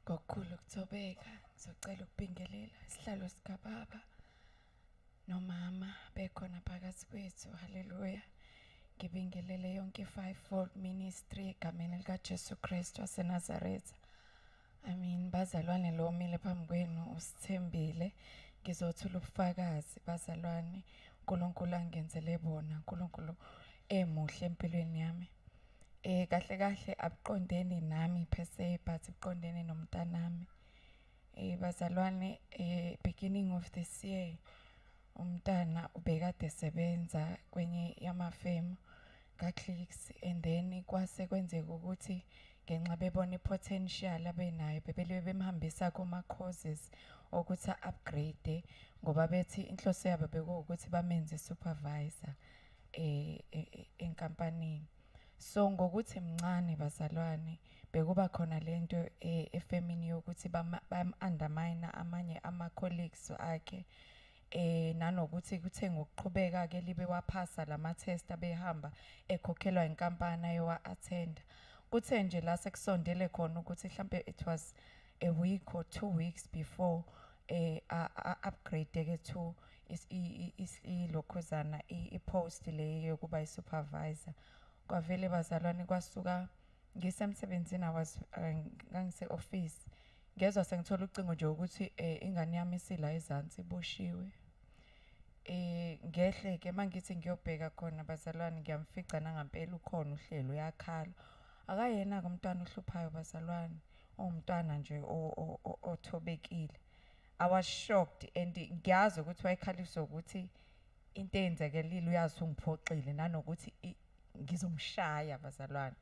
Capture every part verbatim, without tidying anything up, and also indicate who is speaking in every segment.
Speaker 1: Ngokukhulu ukuthobeka ngizocela ukubingelela isihlalo sikababa nomama bekhona phakathi kwethu. Haleluya. Ngibingelele yonke i-fivefold ministry egameni likaJesu Kristu waseNazaretha. I mean bazalwane lo mile phambi kwenu usithembile. Ngizothula ubufakazi bazalwane. uNkulunkulu angenzele bona. uNkulunkulu emuhle empilweni yami. Eh kahle kahle abuqondeni nami per se but uqondene nomntanami. Eh bazalwane eh beginning of this year umntana ubekade sebenza kwenye yamafemu kaClicks and then kwase kwenzeka ukuthi ngenxa bebona ipotential abenayo bebele bemhambisa kuma courses ukuthi upgrade ngoba bethi inhloso yabo bekuwukuthi bamenze supervisor eh enkampanini. So ngokuthi mncane bazalwane bekuba khona lento efemini yokuthi bam undermine amanye ama colleagues akhe eh nanokuthi kuthe ngokuqhubeka ke libe waphasa lama test abehamba ekhokhelwa inkampani ayowa attend. Kuthe nje la sekusondele khona ukuthi mhlambe it was a week or two weeks before eh upgrade ke to is i lokhuzana i post le yokuba i supervisor. Kwavele bazalwane kwasuka ngisemsebenzini was ngangise office ngezwe sengithola ucingo nje ukuthi ingane yami isila ezantsi iboshiwe. Eh ngehle ke mangithi ngiyobheka khona bazalwane ngiyamfica nangampela ukhona uhlelo uyakhala. Akayena ke umntwana ohluphayo bazalwane umntwana nje othobekile. I was shocked and ngiyazi ukuthi wayekhaliswa ukuthi into eyenzakelile uyazi ungiphoxile nanokuthi ngizomshaya bazalwane.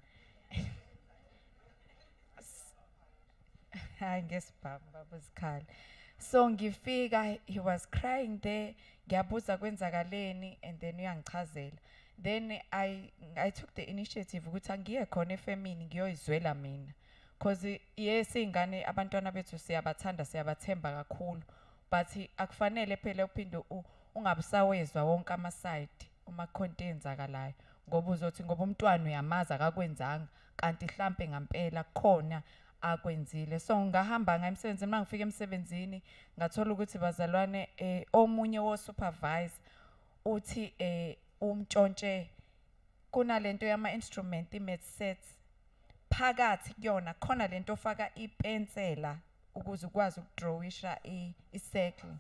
Speaker 1: Hayi ngesibhamu babuzikhali. So ngifika he was crying there ngiyabuza kwenzakaleni and then uyangichazela. Then I I took the initiative ukuthi angiye khona efemini ngiyoyizwela mina because yes ingane abantwana bethu siyabathanda siyabathemba kakhulu but akufanele phela uphinde ungabusawezwa wonke ama side uma content enzakalayo ngoba uzothi ngoba umntwana uyamaza akakwenzanga kanti mhlambe ngampela khona akwenzile. So ngahamba ngayemsebenzini mangifika emsebenzini ngathola ukuthi bazalwane eh omunye wo supervisor uthi eh umntshontshe kunalento yama instrument imet sets phakathi kuyona khona lento ofaka ipensela ukuze ukwazi ukudrawisha i-circle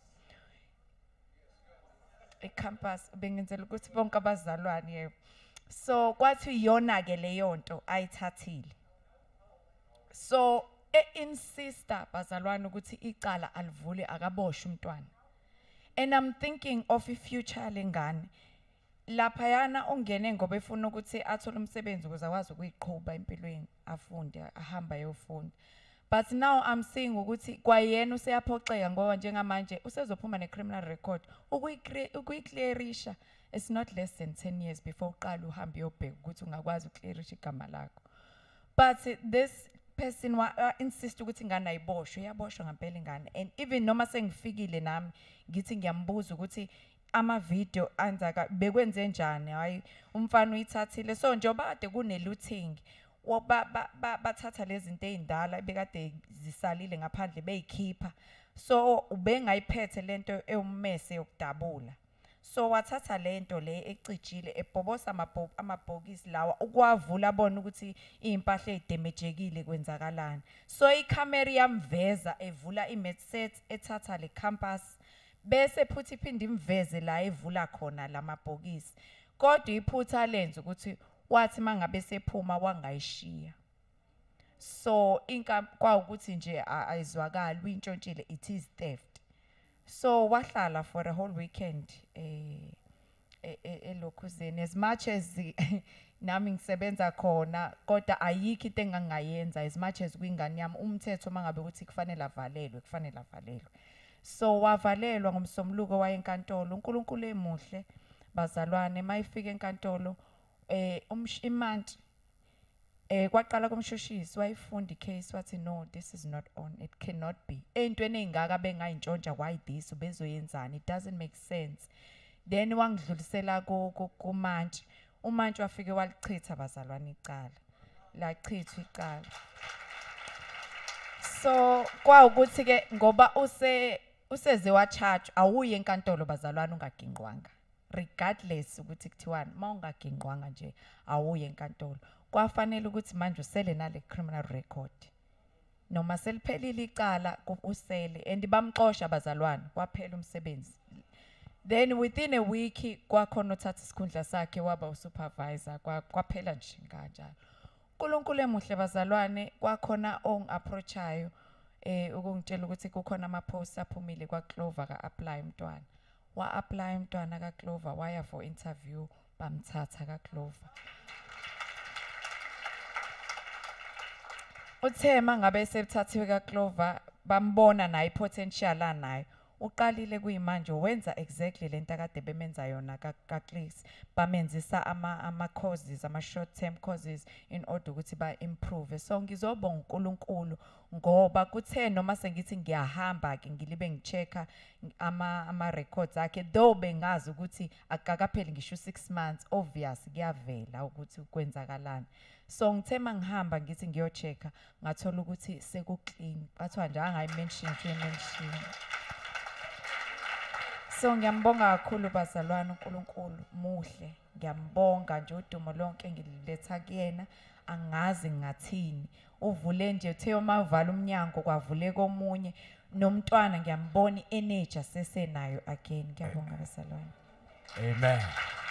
Speaker 1: ecampus bengenzela ukuthi bonke abazalwane yebo. So kwathi iyona ke leyo nto ayithathile. So e-insister bazalwane ukuthi icala alivule akaboshwe umntwana. And I'm thinking of a future lengane. Lapha yana ongene ngoba efuna ukuthi athole umsebenzi ukuze akwazi ukuyiqhubha empilweni afunde ahamba yofunda. But now I'm seeing ukuthi kwayena useyaphoxeka ngoba njengamanje usezophuma ne-criminal record ukuyiclearisha it's not less than ten years before uqala uhambe uyobheka ukuthi ungakwazi ukclearisha igama lakho. But this person wa uh, insist ukuthi ingane ayiboshwe yaboshwa ngempela ingane and even noma sengifikile nami ngithi ngiyambuza ukuthi ama video anzaka bekwenze njani hayi umfana uyithathile so njengoba kade kune looting bathatha lezi zinto ezindala bekade zisalile ngaphandle beyikhipha so ubengayiphethe lento ewummese yokudabula so wathatha lento le ecijile ebhobosa amabhokisi lawa ukwavula abona ukuthi impahla ezidemejekile kwenzakalana so icamera yamveza evula iMedset ethatha le campus bese futhi iphinde imveze la evula khona lamabhokisi kodwa iphutha lenze ukuthi wathi mangabe sephuma wangayishiya so inka kwa ukuthi nje ayizwakala uyintshontshile it is theft so wahlala for a whole weekend eh elokhuzeni as much as nami ngisebenza khona kodwa ayikho into engangayenza as much as kwingane yami umthetho mangabe ukuthi kufanele avalelwe kufanele avalelwe so wavalelwa ngomsomluko wayenkantolo uNkulunkulu emuhle bazalwane mayifika enkantolo eh umshimantshi eh kwaqala komshushisi wayifunda icase wathi no this is not on it cannot be entweni ezingaka bengayintshontsha why this ubezoyenzani it doesn't make sense then wangidlulisela kumantshi umantshi wafike walichitha bazalwane icala lachithwa icala So kwa ukuthi ke ngoba use useze wa charge awuye enkantolo bazalwane ungaginqwanga regardless ukuthi kuthiwani mawungaginqwanga nje awuye enkantolo kwafanele ukuthi manje usele nale criminal record noma seliphelile icala usele and bamxosha bazalwane kwaphela umsebenzi. Then within a week kwakhona uthatha isikhundla sakhe waba usupervisor kwaphela nje kanjalo. uNkulunkulu emuhle bazalwane kwakhona ong approachayo eh ukungitshela ukuthi kukhona ama posts aphumile kwa Clover ka apply umntwana. Wa apply umntwana ka Clover waya for interview bamthatha ka Clover. Uthema ngabe sebethathiwe ka Clover bambona naye potential anayo. Uqalile kuyimanje wenza exactly lento akade bemenza yona ka ka Clicks bamenzisa ama ama courses ama short term courses in order ukuthi ba improve. So ngizobonga uNkulunkulu ngoba kuthe noma sengithi ngiyahamba ke ngilibe ngichecka ama ama records akhe though bengazi ukuthi akakapheli ngisho six months obvious kuyavela ukuthi kwenzakalani. So ngithema ngihamba ngithi ngiyochecka ngathola ukuthi seku clean bathiwa nje angayi mention to mention. So ngiyambonga kakhulu bazalwane uNkulunkulu muhle ngiyambonga nje udumo lonke ngililetha kuyena angazi ngathini uvule nje uthe uma uvala umnyango kwavule komunye nomntwana ngiyambona energy asesenayo again ngiyabonga bazalwane.
Speaker 2: Amen.